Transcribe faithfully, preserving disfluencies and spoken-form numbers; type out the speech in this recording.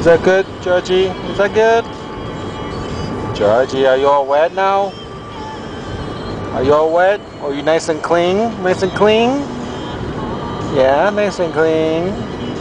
Is that good, Georgie? Is that good? Georgie, are you all wet now? Are you all wet? Are you nice and clean? Nice and clean? Yeah, nice and clean.